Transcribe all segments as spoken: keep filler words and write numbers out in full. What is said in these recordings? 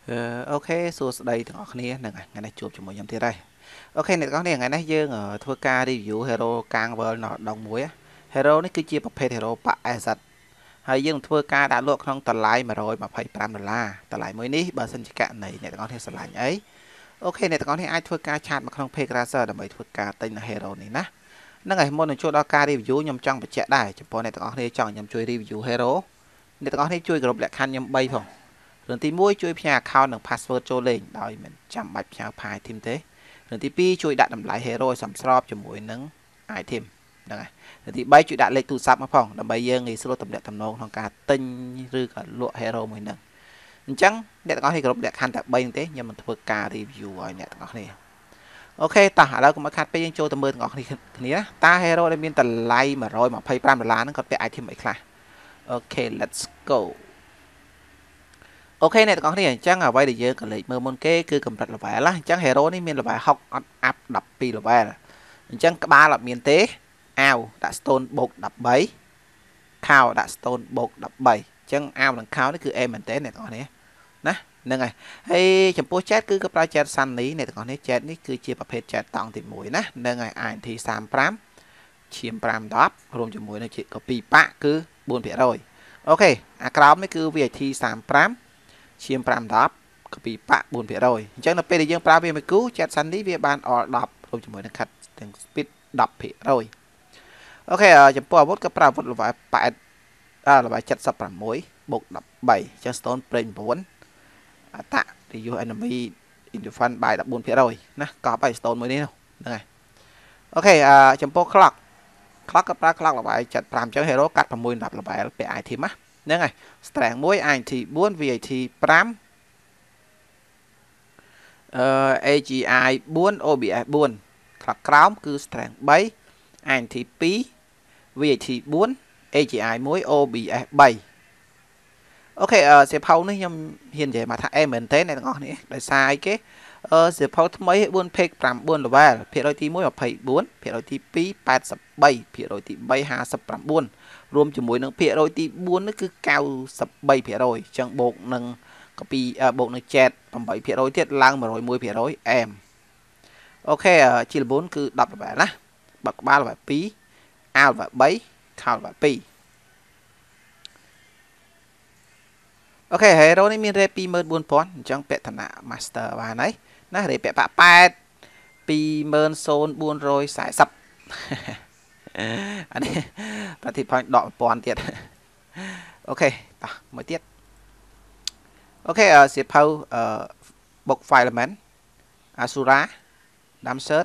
ok xua đâyទាំងអស់គ្នាហ្នឹងហើយថ្ងៃនេះជួបជាមួយខ្ញុំទៀតហើយអូខេអ្នកទាំងអស់គ្នាថ្ងៃនេះយើងធ្វើការ review hero កាង world នៅដងមួយ hero នេះគឺជាប្រភេទ hero ប៉ asset ហើយយើងធ្វើការដាក់លក់ក្នុងតម្លៃmột trăm hai mươi lămដុល្លារតម្លៃមួយនេះបើសិនជាករណីអ្នកទាំងអស់គ្នាស្រឡាញ់អីអូខេអ្នកទាំងអស់គ្នាអាចធ្វើការឆាតមកក្នុង page Razer ដើម្បីធ្វើការទិញនៅ hero នេះណាហ្នឹងហើយមុននឹងចូលដល់ការ review ខ្ញុំចង់បញ្ជាក់ដែរចំពោះអ្នកទាំងអស់គ្នាចង់ខ្ញុំជួយ review hero អ្នកទាំងអស់គ្នាជួយគ្រប់លក្ខខណ្ឌខ្ញុំបីផងរឿងទីមួយជួយផ្ញើ account និង password ចូលលេងដោយមិនចាំបាច់ផ្ញើ file item ទេរឿងទីពីរជួយដាក់តម្លៃ hero ឲ្យសមស្របជាមួយនឹង item ហ្នឹងហើយរឿងទីបីជួយដាក់លេខទូរស័ព្ទមកផងដើម្បីយើងងាយស្រួលទំនាក់ទំនងក្នុងការទិញឬក៏លក់ hero មួយហ្នឹងអញ្ចឹងអ្នកទាំងអស់គ្នាគ្រប់លក្ខខណ្ឌតែបីទេខ្ញុំនឹងធ្វើការ review ឲ្យអ្នកទាំងអស់គ្នាអូខេតោះឥឡូវកុំឲ្យខាត់ពេកយើងចូលទៅមើលទាំងអស់គ្នាគ្នាតា hero ដែលមានតម្លៃmột trăm hai mươi lămដុល្លារហ្នឹងគាត់ពាក់ item អីខ្លះអូខេ let's goអូខេអ្នកទាំងអស់គ្នាអញ្ចឹងអ្វីដែលយើងក៏លេខមើលមុនគេគឺកម្រិត level ណាអញ្ចឹង hero នេះមាន level หกអត់ up ដប់ពីរ level អញ្ចឹងក្បាលអត់មានទេអាវដាក់ stone បូកដប់បីខោដាក់ stone បូកដប់បីអញ្ចឹងអាវនិងខោនេះគឺ aim មែនទេអ្នកទាំងអស់គ្នាណាហ្នឹងហើយហើយចំពោះ chat គឺក៏ប្រើ chat sunny អ្នកទាំងអស់គ្នា chat នេះគឺជាប្រភេទ chat តង់ទីមួយណាហ្នឹងហើយ i n t សាមสิบห้าឈាម5 10រួមជាមួយនឹងជា copy ប៉ាក់គឺbốnភាគរយអូខេអាក្រោមនេះគឺ vit សាមสิบห้าឈាម5 10 copy ប៉ាក់bốnភាគរយអញ្ចឹងនៅពេលដែលយើងប្រើវាមួយគូ chat sunny វាបាន all 10រួមជាមួយនឹង cut ទាំង speed 10ភាគរយអូខេចំពោះអាវុធក៏ប្រើអាវុធ level แปดអឺ level เจ็ดสิบหกបូកដប់បីអញ្ចឹង stone ប្រេង9អតៈ reduce enemy in defense by 14ភាគរយណាកប់ឲ្យ stone មួយនេះហ្នឹងហើយអូខេចំពោះ clock clock ក៏ប្រើ clock level เจ็ดสิบห้าអញ្ចឹង hero កាត់6 10 level ពាក់ item ណាហ្នឹងហើយ strength មួយ i n t 4 vit 5អឺ a g i 4 o b s 4 clock ក្រោមគឺ strength 3 i n t 2 vit 4 a g i 1 o b s 3អូខេសៀវភៅនេះខ្ញុំហ៊ាននិយាយមកថាអេមែនទេអ្នកទាំងអស់គ្នាដោយសារអីគេអឺសៀវភៅថ្មី4 page 9 level ភាគរយទី1 24ភាគរយទី2 83ភាគរយទី3 59រួមជាមួយនឹងភាគរយទី4នេះគឺ93ភាគរយអញ្ចឹងបូកនឹង copy បូកនឹង chat 8ភាគរយទៀតឡើងmột trăm mộtភាគរយ em អូខេជាល្បូនគឺ10 level ណាបាក់ក្បាល level 2អាវ level 3ខោ level 2អូខេ hero នេះមាន rate 24,000 អញ្ចឹងពាក់ឋានៈ master បានហើយណា rate ពាក់ប៉ាក់8 20,440អានេះប្រតិផលដក one,000 ទៀតអូខេតោះមួយទៀតអូខេសៀវភៅអឺ book fileman asura damsert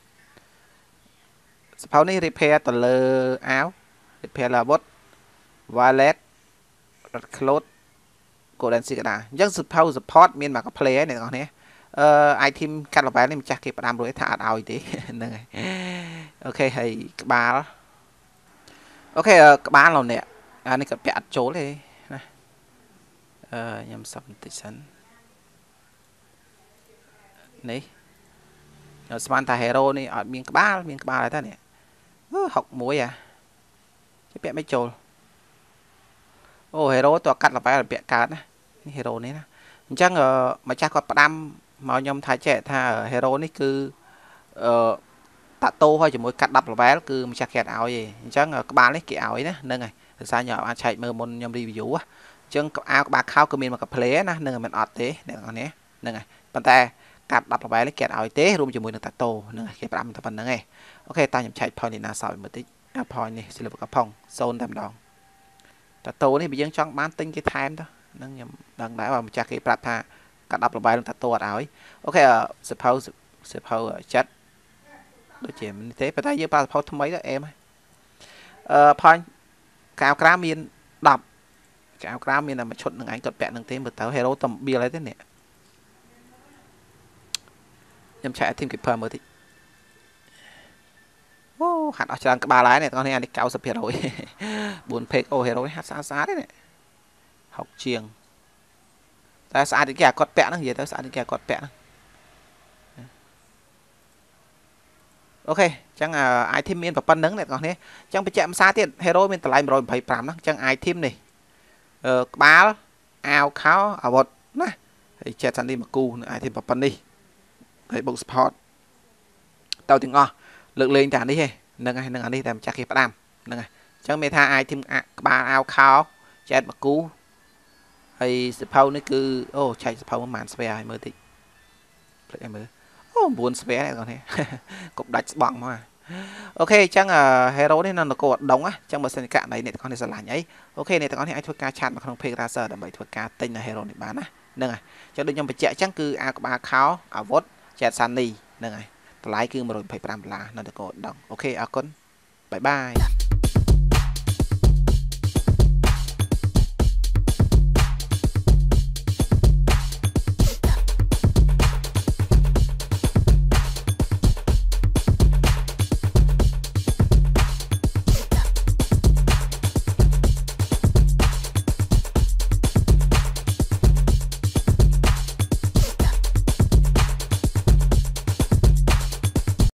សៀវភៅនេះ repair ទៅលើអាវ repair លើអាវុធ wallet red cloth golden cigar អញ្ចឹងសៀវភៅ support មានមក play ហើយអ្នកនរគ្នាអឺ item កាត់ level នេះម្ចាស់គេផ្ដាំរួចថាអត់ឲ្យទេហ្នឹងហើយអូខេហើយក្បាលអូខេក្បាលលោកអ្នកអានេះក៏ពាក់អត់ចូលទេណាអឺខ្ញុំសឹកបន្តិចសិននេះស្មានថា hero នេះអត់មានក្បាលមានក្បាលហើយតើនេះហុកមួយអាជិះពាក់មិនចូលអូ hero តើកាត់ level ពាក់កើតណានេះ hero នេះណាអញ្ចឹងម្ចាស់គាត់ផ្ដាំមកខ្ញុំថាចេះថា hero នេះគឺអឺតាក់តោហើយជាមួយកាត់10 level គឺម្ចាស់គេអត់ឲ្យទេអញ្ចឹងក្បាលនេះគេឲ្យណាហ្នឹងហើយដោយសារខ្ញុំអាចឆែកមើលមុនខ្ញុំ review អញ្ចឹងអាវក្បាលខោគឺមានមក play ណាហ្នឹងមិនអត់ទេអ្នកនរគ្នាហ្នឹងហើយប៉ុន្តែកាត់10 level នេះគេអត់ឲ្យទេរួមជាមួយនឹងតាក់តោហ្នឹងហើយគេផ្ដាំតែប៉ុណ្្នឹងឯងអូខេតាខ្ញុំឆែក point នេះណាសោយមើលតិចអា point នេះ silver កំផុងសូនតែម្ដងតាក់តោនេះបើយើងចង់បានទិញគេថែមទៅហ្នឹងខ្ញុំដឹងដែរបើម្ចាស់គេប្រាប់ថាកាត់10 level នឹងតាក់តោអត់ឲ្យអូខេសភៅសភៅចិត្តដូចជានេះទេប៉ុន្តែយើងប្រើសភៅថ្មីទៅអេមអឺ point កាវក្រាមមាន10កាវក្រាមមានតែមួយឈុតនឹងឯងគាត់ពាក់នឹងទេមើលទៅ hero តំបៀលហើយទេនេះខ្ញុំឆែក team keeper មើលតិចអូហាត់អស់ច្រើនក្បាលហើយនេះបងប្អូននេះអានេះ90ភាគរយ4 page អូ hero នេះហាត់ស្អាតស្អាតទេនេះហុកជាងតែស្អាតគេអាគាត់ពាក់ហ្នឹងនិយាយទៅស្អាតគេអាគាត់ពាក់ហ្នឹងអូខេអញ្ចឹង item មានប៉ុណ្្នឹងអ្នកបងប្អូននេះអញ្ចឹងបញ្ជាក់ភាសាទៀត hero មានតម្លៃmột trăm hai mươi lămហ្នឹងអញ្ចឹង item នេះអឺក្បាលអាវខោអាវុធណាហើយ chat Sunny មកគូអាចthêmប៉ុណ្នេះហើយបុក support តើទាំងអស់លើកលែងតែនេះទេហ្នឹងហើយនឹងអានេះតែម្ចាស់គេផ្ដាំហ្នឹងហើយអញ្ចឹងមានថាអាចthêmក្បាលអាវខោ chat មកគូហើយសភៅនេះគឺអូចែកសភៅប្រហែលស្វែឲ្យមើលតិចភ្លេចឲ្យមើលអូnineស្វែនេះបងប្អូនកុំដាច់ស្បង់មកអូខេអញ្ចឹង hero នេះនៅនគរឧដុង្គអញ្ចឹងបើសិនករណីអ្នកទាំងអស់នេះស្រឡាញ់អីអូខេអ្នកទាំងអស់នេះអាចធ្វើការឆាតមកក្នុង page Razer ដើម្បីធ្វើការទិញនៅ hero នេះបានណាហ្នឹងហើយអញ្ចឹងដូចខ្ញុំបញ្ជាក់អញ្ចឹងគឺអាក្បាលខោអាវុធ chat Sunny ហ្នឹងហើយតម្លៃគឺone hundred twenty-fiveដុល្លារនៅនគរឧដុង្គអូខេអរគុណបាយបាយ